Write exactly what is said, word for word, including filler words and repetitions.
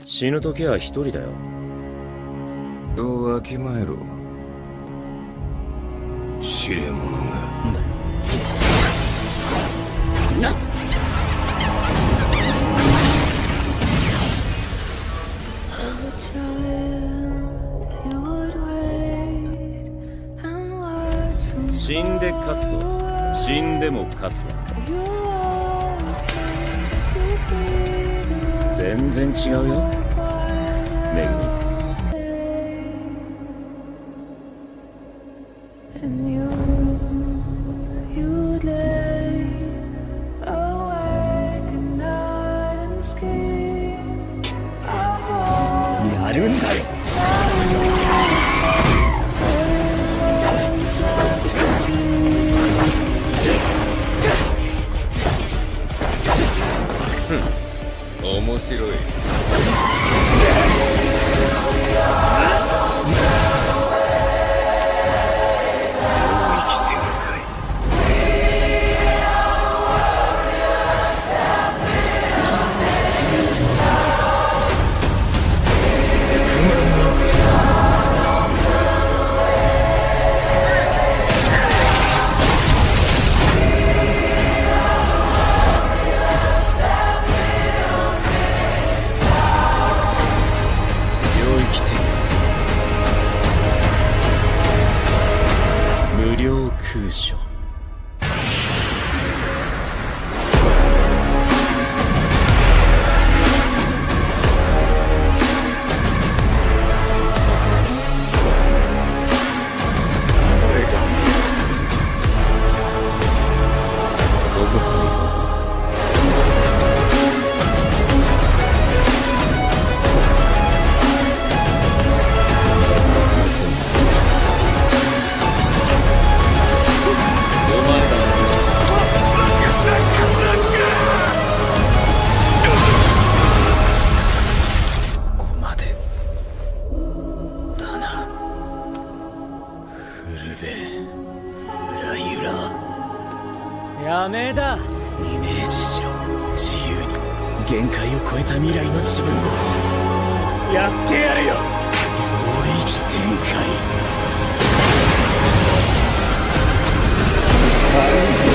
死ぬ時は一人だよ。 どうわきまえろ。知れ者が。 なんだよ。なっ死んで勝つと死んでも勝つわ。全然違うよ、めぐみ。やるんだよ。 面白い。領域展開。 無料空所。やめだ。 イメージしろ。自由に限界を超えた未来の自分をやってやるよ。 領域展開。